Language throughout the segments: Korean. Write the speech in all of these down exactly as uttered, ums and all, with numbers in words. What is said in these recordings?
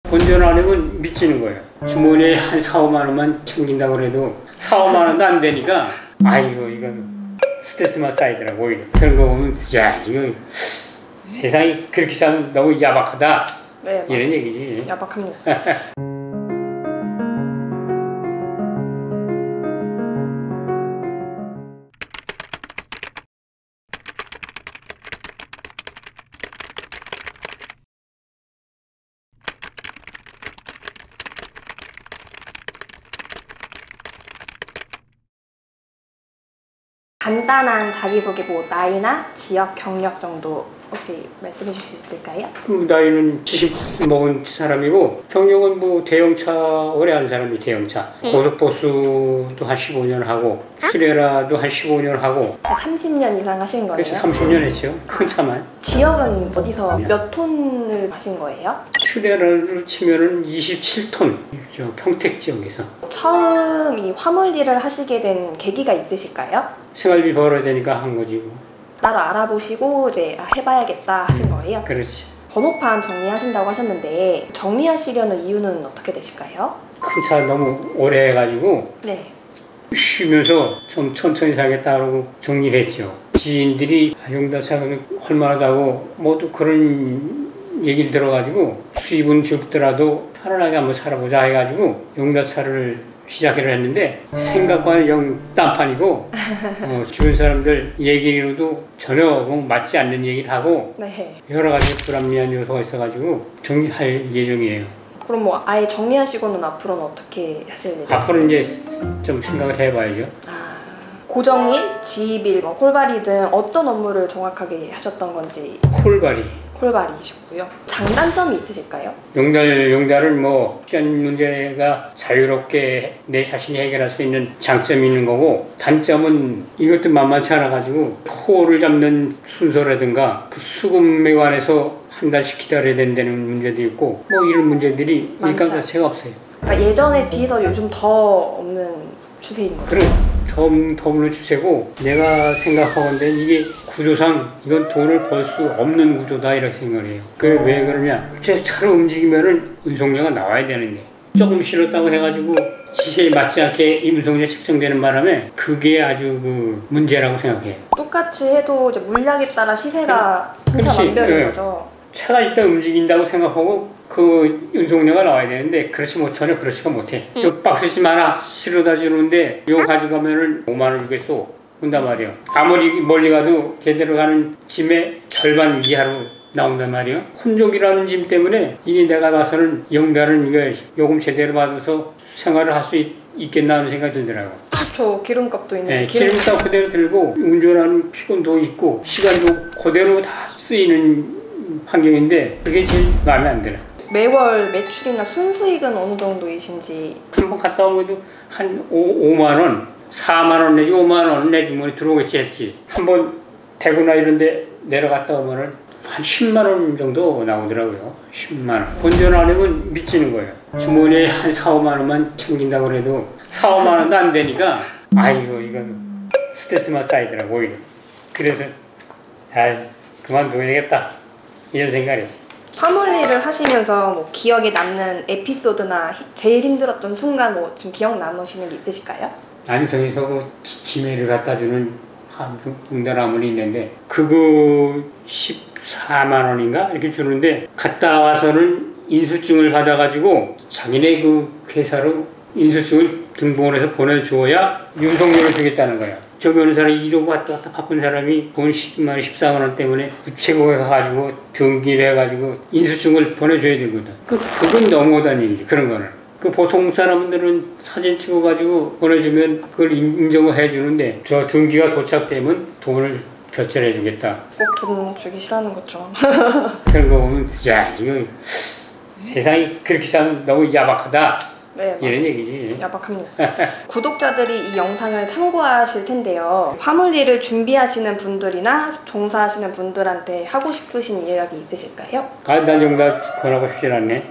본전 안 하면 미치는 거예요. 주머니에 한 사, 오만 원만 챙긴다고 그래도 사, 오만 원도 안 되니까 아이고 이건 스트레스만 쌓이더라고. 오히려 그런 거 보면 야 이거 세상이 그렇게 사면 너무 야박하다. 네, 이런 얘기지. 야박합니다. 간단한 자기소개, 뭐 나이나 지역 경력 정도 혹시 말씀해 주실 수 있을까요? 그 나이는 칠십 먹은 사람이고 경력은 뭐 대형차 오래 한 사람이 대형차 네. 고속버스도 한 십오 년 하고 수레라도 한 십오 년 하고 삼십 년 이상 하신 거예요? 그렇죠. 삼십 년 했죠. 큰 차만. 지역은 어디서 몇 톤을 하신 거예요? 수레라를 치면은 이십칠 톤 저 평택 지역에서. 처음 이 화물 일을 하시게 된 계기가 있으실까요? 생활비 벌어야 되니까 한 거지 뭐. 따로 알아보시고 이제 아, 해봐야겠다 하신 거예요? 그렇지. 번호판 정리하신다고 하셨는데 정리하시려는 이유는 어떻게 되실까요? 큰 차 너무 오래 해가지고 네. 쉬면서 좀 천천히 사겠다고 정리를 했죠. 지인들이 용달차가 헐만하다고 모두 그런 얘기를 들어가지고 수입은 적더라도 편안하게 한번 살아보자 해가지고 용달차를 시작을 했는데 생각과는 영 딴판이고 어, 주변 사람들 얘기로도 전혀 맞지 않는 얘기를 하고 네. 여러 가지 불합리한 요소가 있어가지고 정리할 예정이에요. 그럼 뭐 아예 정리하시고는 앞으로는 어떻게 하실 예정이에요? 앞으로는 이제 좀 생각을 해봐야죠. 아, 고정일, 지입일, 뭐 콜바리 등 어떤 업무를 정확하게 하셨던 건지. 콜바리. 콜바리이시고요. 장단점이 있으실까요? 용달, 용달을 뭐 시간 문제가 자유롭게 내 자신이 해결할 수 있는 장점이 있는 거고 단점은 이것도 만만치 않아 가지고 코를 잡는 순서라든가 그 수급에 관해서 한 달씩 기다려야 된다는 문제도 있고 뭐 이런 문제들이 일감 자체가 없어요. 그러니까 예전에 비해서 요즘 더 없는 추세인 거죠? 그래. 좀 더없는 추세고 내가 생각하건대 이게 구조상 이건 돈을 벌 수 없는 구조다 이렇게 생각해요. 그게 왜 그러냐? 제 차를 움직이면은 운송료가 나와야 되는데 조금 실었다고 해가지고 시세에 맞지 않게 운송료 측정되는 바람에 그게 아주 그 문제라고 생각해요. 똑같이 해도 이제 물량에 따라 시세가 천차만별인 거죠. 차가 일단 움직인다고 생각하고 그 운송료가 나와야 되는데 그렇지 못 전혀 그렇지가 못해. 응. 요 박스지 하나 실어다 주는데 요 가져가면은 오만 원 주겠소 온단 말이야. 아무리 멀리 가도 제대로 가는 짐의 절반 이하로 나온단 말이야. 혼족이라는 짐 때문에 이게 내가 봐서는 용달은 이거 요금 제대로 받아서 생활을 할 수 있겠나 하는 생각이 들더라고. 그렇죠. 기름값도 있는데. 네, 기름값 그대로 들고 운전하는 피곤도 있고 시간도 그대로 다 쓰이는 환경인데 그게 제일 마음에 안 들어. 매월 매출이나 순수익은 어느 정도이신지. 한 번 갔다 오면 한 오만 원, 사만 원 내지 오만 원 내 주머니 들어오겠지 했지. 한 번 대구나 이런 데 내려갔다 오면 한 십만 원 정도 나오더라고요. 십만 원. 본전 안 하면 미치는 거예요. 주머니에 한 사, 오만 원만 챙긴다고 그래도 사, 오만 원도 안 되니까 아이고 이건 스트레스만 쌓이더라고 오히려. 그래서 아 그만둬야겠다 이런 생각을 했지. 화물 일을 하시면서 뭐 기억에 남는 에피소드나 제일 힘들었던 순간 뭐 좀 기억 남으시는 게 있으실까요? 안성에서 그 김해를 갖다 주는 용달화물이 있는데 그거 십사만 원인가 이렇게 주는데 갔다 와서는 인수증을 받아가지고 자기네 그 회사로 인수증을 등본해서 보내주어야 윤석열을 주겠다는 거야. 저기 어느 사람이 이러고 왔다 갔다 바쁜 사람이 돈 십만 원, 십사만 원 때문에 우체국에 가가지고 등기를 해가지고 인수증을 보내줘야 되거든. 그, 그건 너무하다는 얘기지, 그런 거는. 그 보통 사람들은 사진 찍어가지고 보내주면 그걸 인정을 해주는데 저 등기가 도착되면 돈을 결제를 해주겠다. 꼭 돈 주기 싫어하는 거죠. 그런 거 보면 야 이거 세상이 그렇게 사면 너무 야박하다. 네, 이런 얘기지. 야박합니다. 구독자들이 이 영상을 참고하실 텐데요. 화물 일을 준비하시는 분들이나 종사하시는 분들한테 하고 싶으신 이야기 있으실까요? 아, 난 용달 권하고 싶진 않네.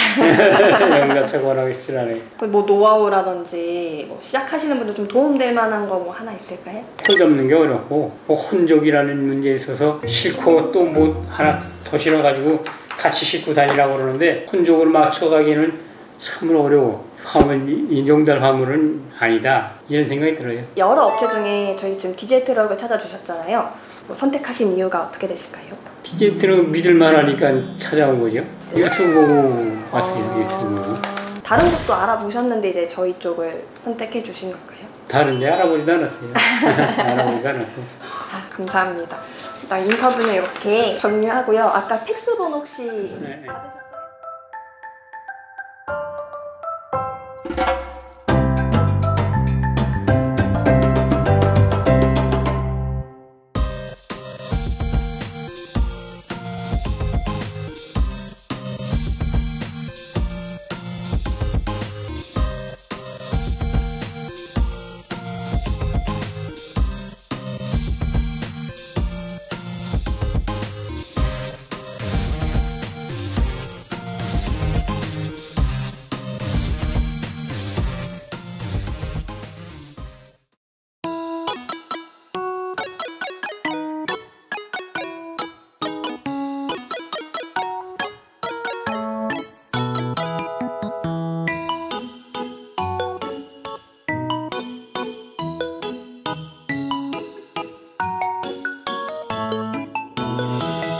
용달차 권하고 싶진 않네. 뭐 노하우라든지 뭐 시작하시는 분들 좀 도움될 만한 거 뭐 하나 있을까요? 콜 잡는 게 어렵고 뭐 혼족이라는 문제에 있어서 싫고 또 뭐 하나 더 싫어가지고 같이 싣고 다니라고 그러는데 혼적으로 맞춰가기는 참 어려워. 화물, 인종달 화물은 아니다 이런 생각이 들어요. 여러 업체 중에 저희 지금 디젤 트럭을 찾아주셨잖아요. 뭐 선택하신 이유가 어떻게 되실까요? 디젤 트럭 믿을만하니까 찾아온 거죠. 유튜브 보고 왔어요. 유튜브 보고. 다른 곳도 알아보셨는데 이제 저희 쪽을 선택해 주신 건가요? 다른 데 알아보지도 않았어요. 알아보지도 않았고. 아, 감사합니다. 일단 인터뷰는 이렇게 정리하고요. 아까 팩스 번호 혹시 네. 받으셨어요?